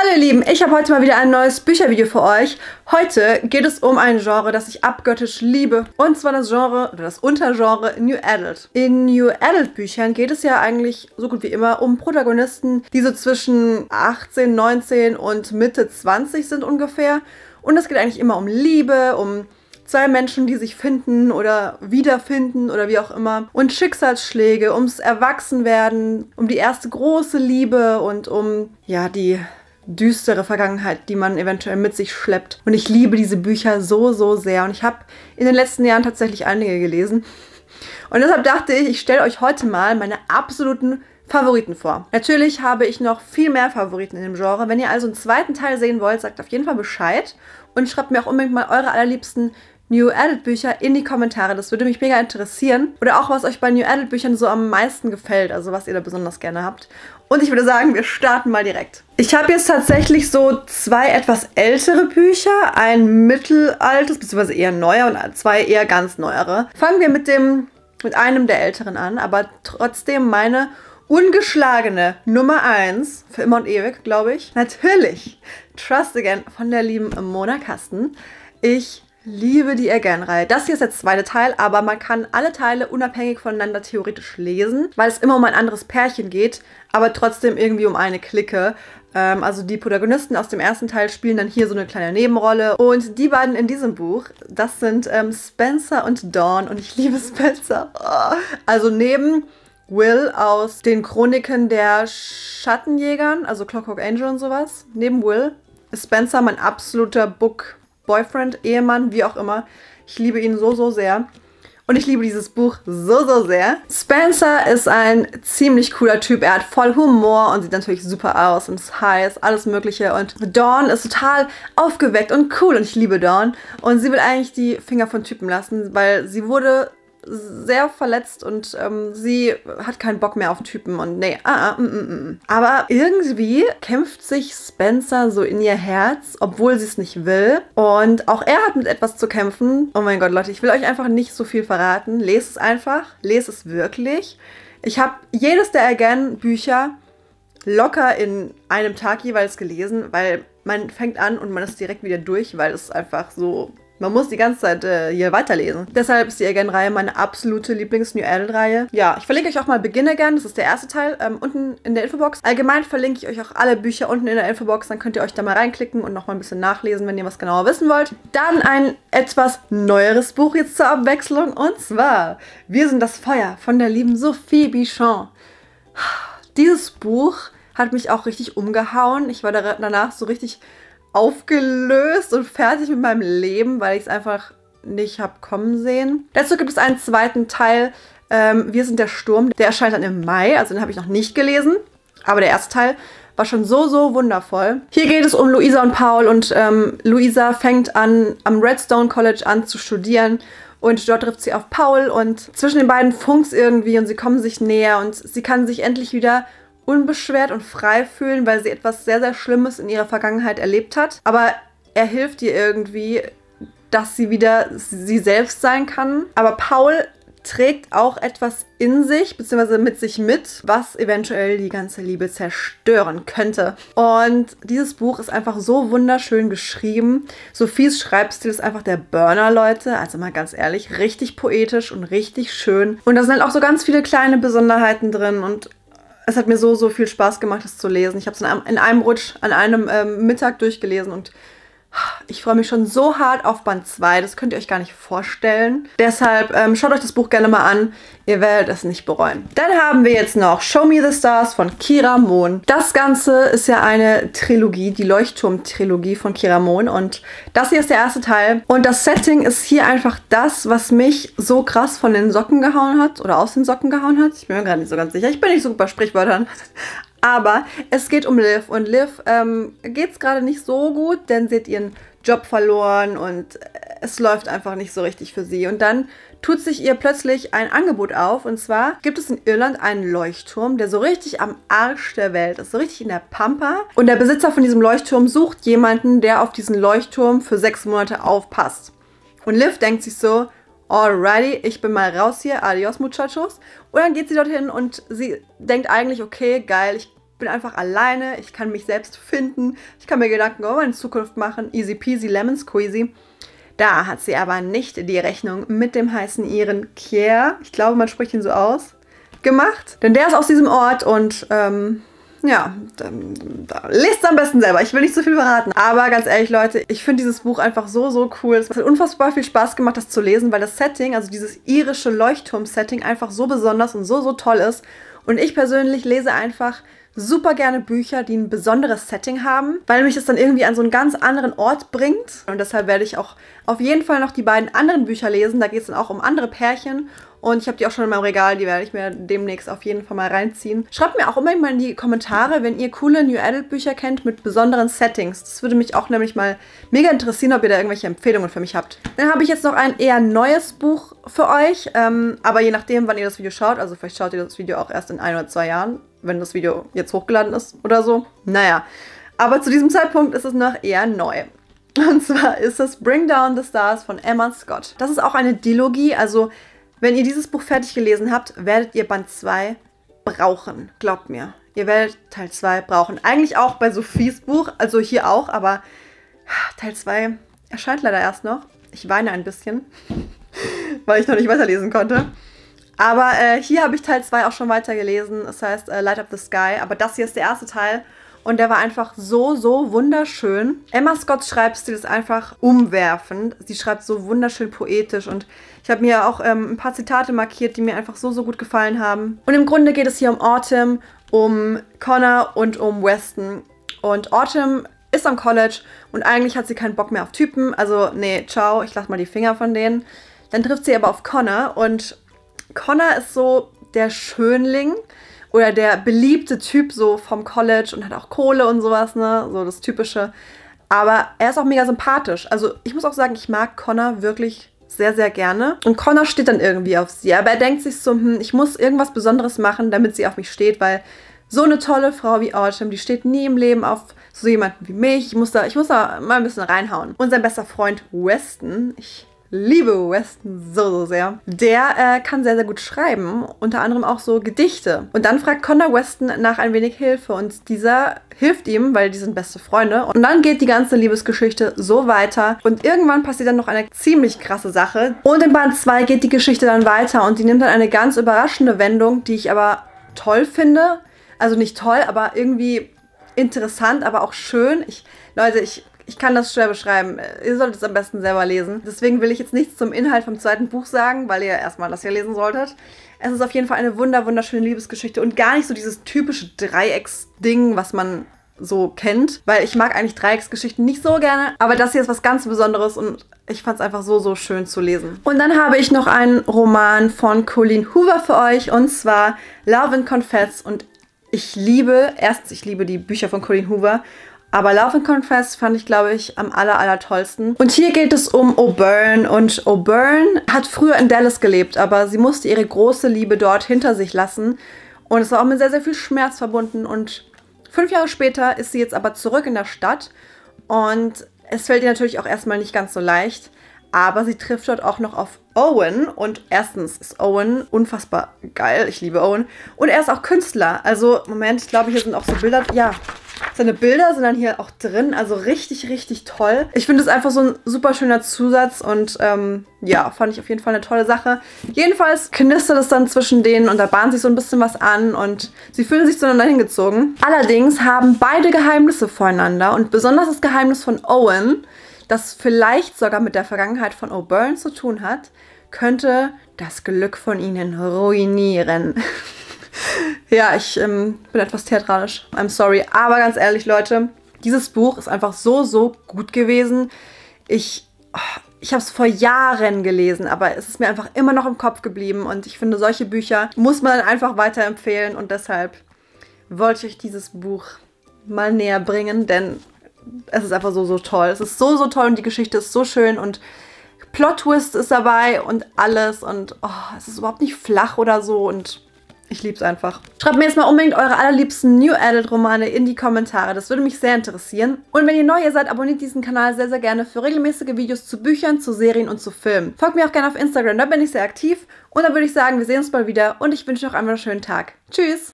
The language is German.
Hallo ihr Lieben, ich habe heute mal wieder ein neues Büchervideo für euch. Heute geht es um ein Genre, das ich abgöttisch liebe. Und zwar das Genre, oder das Untergenre New Adult. In New Adult Büchern geht es ja eigentlich so gut wie immer um Protagonisten, die so zwischen 18, 19 und Mitte 20 sind ungefähr. Und es geht eigentlich immer um Liebe, um zwei Menschen, die sich finden oder wiederfinden oder wie auch immer. Und Schicksalsschläge, ums Erwachsenwerden, um die erste große Liebe und um, ja, die düstere Vergangenheit, die man eventuell mit sich schleppt. Und ich liebe diese Bücher so, so sehr. Und ich habe in den letzten Jahren tatsächlich einige gelesen. Und deshalb dachte ich, ich stelle euch heute mal meine absoluten Favoriten vor. Natürlich habe ich noch viel mehr Favoriten in dem Genre. Wenn ihr also einen zweiten Teil sehen wollt, sagt auf jeden Fall Bescheid. Und schreibt mir auch unbedingt mal eure allerliebsten New Adult Bücher in die Kommentare. Das würde mich mega interessieren. Oder auch, was euch bei New Adult Büchern so am meisten gefällt. Also was ihr da besonders gerne habt. Und ich würde sagen, wir starten mal direkt. Ich habe jetzt tatsächlich so zwei etwas ältere Bücher. Ein mittelaltes, beziehungsweise eher neuer und zwei eher ganz neuere. Fangen wir mit einem der älteren an. Aber trotzdem meine ungeschlagene Nummer 1, für immer und ewig, glaube ich. Natürlich Trust Again von der lieben Mona Kasten. Ich liebe die Again-Reihe. Das hier ist der zweite Teil, aber man kann alle Teile unabhängig voneinander theoretisch lesen, weil es immer um ein anderes Pärchen geht, aber trotzdem irgendwie um eine Clique. Also die Protagonisten aus dem ersten Teil spielen dann hier so eine kleine Nebenrolle. Und die beiden in diesem Buch, das sind Spencer und Dawn. Und ich liebe Spencer. Oh. Also neben Will aus den Chroniken der Schattenjägern, also Clockwork Angel und sowas, neben Will ist Spencer mein absoluter Boyfriend, Ehemann, wie auch immer. Ich liebe ihn so, so sehr. Und ich liebe dieses Buch so, so sehr. Spencer ist ein ziemlich cooler Typ. Er hat voll Humor und sieht natürlich super aus und ist heiß, alles mögliche. Und Dawn ist total aufgeweckt und cool und ich liebe Dawn. Und sie will eigentlich die Finger von Typen lassen, weil sie wurde sehr verletzt und sie hat keinen Bock mehr auf Typen und nee, Aber irgendwie kämpft sich Spencer so in ihr Herz, obwohl sie es nicht will. Und auch er hat mit etwas zu kämpfen. Oh mein Gott, Leute, ich will euch einfach nicht so viel verraten. Lest es einfach, lest es wirklich. Ich habe jedes der Again-Bücher locker in einem Tag jeweils gelesen, weil man fängt an und man ist direkt wieder durch, weil es einfach so... Man muss die ganze Zeit hier weiterlesen. Deshalb ist die Again-Reihe meine absolute Lieblings-New Adult-Reihe. Ja, ich verlinke euch auch mal Begin Again. Das ist der erste Teil unten in der Infobox. Allgemein verlinke ich euch auch alle Bücher unten in der Infobox. Dann könnt ihr euch da mal reinklicken und noch mal ein bisschen nachlesen, wenn ihr was genauer wissen wollt. Dann ein etwas neueres Buch jetzt zur Abwechslung. Und zwar Wir sind das Feuer von der lieben Sophie Bichon. Dieses Buch hat mich auch richtig umgehauen. Ich war danach so richtig aufgelöst und fertig mit meinem Leben, weil ich es einfach nicht habe kommen sehen. Dazu gibt es einen zweiten Teil, Wir sind der Sturm. Der erscheint dann im Mai, also den habe ich noch nicht gelesen. Aber der erste Teil war schon so, so wundervoll. Hier geht es um Luisa und Paul und Luisa fängt an, am Redstone College an zu studieren. Und dort trifft sie auf Paul und zwischen den beiden funkt's irgendwie und sie kommen sich näher und sie kann sich endlich wieder unbeschwert und frei fühlen, weil sie etwas sehr, sehr Schlimmes in ihrer Vergangenheit erlebt hat. Aber er hilft ihr irgendwie, dass sie wieder sie selbst sein kann. Aber Paul trägt auch etwas in sich, beziehungsweise mit sich mit, was eventuell die ganze Liebe zerstören könnte. Und dieses Buch ist einfach so wunderschön geschrieben. Sophies Schreibstil ist einfach der Burner, Leute. Also mal ganz ehrlich, richtig poetisch und richtig schön. Und da sind halt auch so ganz viele kleine Besonderheiten drin und es hat mir so, so viel Spaß gemacht, das zu lesen. Ich habe es in einem Rutsch an einem Mittag durchgelesen und ich freue mich schon so hart auf Band 2. Das könnt ihr euch gar nicht vorstellen. Deshalb schaut euch das Buch gerne mal an. Ihr werdet es nicht bereuen. Dann haben wir jetzt noch Show Me the Stars von Kira Mohn. Das Ganze ist ja eine Trilogie, die Leuchtturm-Trilogie von Kira Mohn. Und das hier ist der erste Teil. Und das Setting ist hier einfach das, was mich so krass von den Socken gehauen hat. Oder aus den Socken gehauen hat. Ich bin mir gerade nicht so ganz sicher. Ich bin nicht so gut bei Sprichwörtern. Aber es geht um Liv und Liv geht es gerade nicht so gut, denn sie hat ihren Job verloren und es läuft einfach nicht so richtig für sie. Und dann tut sich ihr plötzlich ein Angebot auf und zwar gibt es in Irland einen Leuchtturm, der so richtig am Arsch der Welt ist, so richtig in der Pampa. Und der Besitzer von diesem Leuchtturm sucht jemanden, der auf diesen Leuchtturm für 6 Monate aufpasst. Und Liv denkt sich so, alrighty, ich bin mal raus hier, adios muchachos. Und dann geht sie dorthin und sie denkt eigentlich, okay, geil, ich bin einfach alleine, ich kann mich selbst finden, ich kann mir Gedanken über meine Zukunft machen, easy peasy lemon squeezy. Da hat sie aber nicht die Rechnung mit dem heißen Iren Kier, ich glaube, man spricht ihn so aus, gemacht. Denn der ist aus diesem Ort und ja, lest es am besten selber. Ich will nicht zu viel verraten. Aber ganz ehrlich, Leute, ich finde dieses Buch einfach so, so cool. Es hat unfassbar viel Spaß gemacht, das zu lesen, weil das Setting, also dieses irische Leuchtturm-Setting, einfach so besonders und so, so toll ist. Und ich persönlich lese einfach super gerne Bücher, die ein besonderes Setting haben, weil mich das dann irgendwie an so einen ganz anderen Ort bringt. Und deshalb werde ich auch auf jeden Fall noch die beiden anderen Bücher lesen. Da geht es dann auch um andere Pärchen. Und ich habe die auch schon in meinem Regal, die werde ich mir demnächst auf jeden Fall mal reinziehen. Schreibt mir auch unbedingt mal in die Kommentare, wenn ihr coole New Adult Bücher kennt mit besonderen Settings. Das würde mich auch nämlich mal mega interessieren, ob ihr da irgendwelche Empfehlungen für mich habt. Dann habe ich jetzt noch ein eher neues Buch für euch, aber je nachdem, wann ihr das Video schaut, also vielleicht schaut ihr das Video auch erst in 1 oder 2 Jahren, wenn das Video jetzt hochgeladen ist oder so. Naja, aber zu diesem Zeitpunkt ist es noch eher neu. Und zwar ist es Bring Down the Stars von Emma Scott. Das ist auch eine Dilogie, also wenn ihr dieses Buch fertig gelesen habt, werdet ihr Band 2 brauchen. Glaubt mir. Ihr werdet Teil 2 brauchen. Eigentlich auch bei Sophies Buch, also hier auch, aber Teil 2 erscheint leider erst noch. Ich weine ein bisschen, weil ich noch nicht weiterlesen konnte. Aber hier habe ich Teil 2 auch schon weitergelesen. Das heißt Light Up the Sky. Aber das hier ist der erste Teil. Und der war einfach so, so wunderschön. Emma Scotts Schreibstil ist einfach umwerfend. Sie schreibt so wunderschön poetisch. Und ich habe mir auch ein paar Zitate markiert, die mir einfach so, so gut gefallen haben. Und im Grunde geht es hier um Autumn, um Connor und um Weston. Und Autumn ist am College und eigentlich hat sie keinen Bock mehr auf Typen. Also, nee, ciao, ich lasse mal die Finger von denen. Dann trifft sie aber auf Connor. Und Connor ist so der Schönling. Oder der beliebte Typ so vom College und hat auch Kohle und sowas, ne? So das Typische. Aber er ist auch mega sympathisch. Also ich muss auch sagen, ich mag Connor wirklich sehr, sehr gerne. Und Connor steht dann irgendwie auf sie. Aber er denkt sich so, ich muss irgendwas Besonderes machen, damit sie auf mich steht, weil so eine tolle Frau wie Autumn, die steht nie im Leben auf so jemanden wie mich. Ich muss da mal ein bisschen reinhauen. Und sein bester Freund Weston, ich liebe Weston so, so sehr. Der kann sehr, sehr gut schreiben. Unter anderem auch so Gedichte. Und dann fragt Connor Weston nach ein wenig Hilfe. Und dieser hilft ihm, weil die sind beste Freunde. Und dann geht die ganze Liebesgeschichte so weiter. Und irgendwann passiert dann noch eine ziemlich krasse Sache. Und in Band 2 geht die Geschichte dann weiter. Und die nimmt dann eine ganz überraschende Wendung, die ich aber toll finde. Also nicht toll, aber irgendwie interessant, aber auch schön. Leute, ich kann das schwer beschreiben. Ihr solltet es am besten selber lesen. Deswegen will ich jetzt nichts zum Inhalt vom zweiten Buch sagen, weil ihr erstmal das hier lesen solltet. Es ist auf jeden Fall eine wunderschöne Liebesgeschichte und gar nicht so dieses typische Dreiecksding, was man so kennt. Weil ich mag eigentlich Dreiecksgeschichten nicht so gerne. Aber das hier ist was ganz Besonderes und ich fand es einfach so, so schön zu lesen. Und dann habe ich noch einen Roman von Colleen Hoover für euch und zwar Love and Confess. Und ich liebe die Bücher von Colleen Hoover. Aber Love and Confess fand ich, glaube ich, am allertollsten. Und hier geht es um O'Byrne. Und O'Byrne hat früher in Dallas gelebt, aber sie musste ihre große Liebe dort hinter sich lassen. Und es war auch mit sehr, sehr viel Schmerz verbunden. Und 5 Jahre später ist sie jetzt aber zurück in der Stadt. Und es fällt ihr natürlich auch erstmal nicht ganz so leicht. Aber sie trifft dort auch noch auf Owen. Und erstens ist Owen unfassbar geil. Ich liebe Owen. Und er ist auch Künstler. Also, Moment, ich glaube, hier sind auch so Bilder. Ja, seine Bilder sind dann hier auch drin. Also richtig toll. Ich finde es einfach so ein super schöner Zusatz. Und ja, fand ich auf jeden Fall eine tolle Sache. Jedenfalls knistert es dann zwischen denen und da bahnt sich so ein bisschen was an. Und sie fühlen sich zueinander hingezogen. Allerdings haben beide Geheimnisse voreinander. Und besonders das Geheimnis von Owen, das vielleicht sogar mit der Vergangenheit von O'Byrne zu tun hat, könnte das Glück von ihnen ruinieren. Ja, ich bin etwas theatralisch. I'm sorry. Aber ganz ehrlich, Leute, dieses Buch ist einfach so, so gut gewesen. Ich habe es vor Jahren gelesen, aber es ist mir einfach immer noch im Kopf geblieben. Und ich finde, solche Bücher muss man einfach weiterempfehlen. Und deshalb wollte ich euch dieses Buch mal näher bringen, denn es ist einfach so, so toll. Es ist so, so toll und die Geschichte ist so schön und Plot-Twist ist dabei und alles und es ist überhaupt nicht flach oder so und ich liebe es einfach. Schreibt mir jetzt mal unbedingt eure allerliebsten New Adult Romane in die Kommentare. Das würde mich sehr interessieren. Und wenn ihr neu hier seid, abonniert diesen Kanal sehr, sehr gerne für regelmäßige Videos zu Büchern, zu Serien und zu Filmen. Folgt mir auch gerne auf Instagram, da bin ich sehr aktiv. Und dann würde ich sagen, wir sehen uns bald wieder und ich wünsche euch einen schönen Tag. Tschüss!